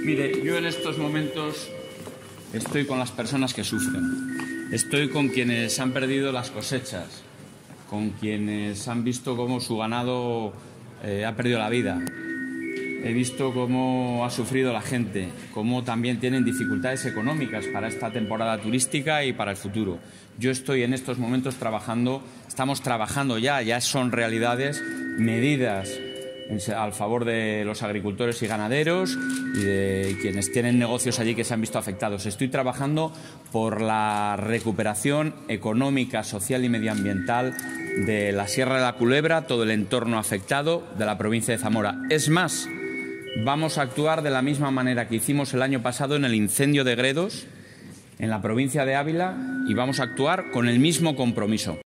Mire, yo en estos momentos estoy con las personas que sufren. Estoy con quienes han perdido las cosechas, con quienes han visto cómo su ganado ha perdido la vida. He visto cómo ha sufrido la gente, cómo también tienen dificultades económicas para esta temporada turística y para el futuro. Yo estoy en estos momentos estamos trabajando ya son realidades, medidas al favor de los agricultores y ganaderos y de quienes tienen negocios allí que se han visto afectados. Estoy trabajando por la recuperación económica, social y medioambiental de la Sierra de la Culebra, todo el entorno afectado de la provincia de Zamora. Es más, vamos a actuar de la misma manera que hicimos el año pasado en el incendio de Gredos, en la provincia de Ávila, y vamos a actuar con el mismo compromiso.